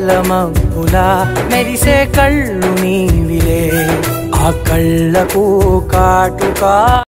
తెల్ల మబ్బులా మెరిసే కళ్ళు నీవిలే ఆ కళ్ళకు కాటుకా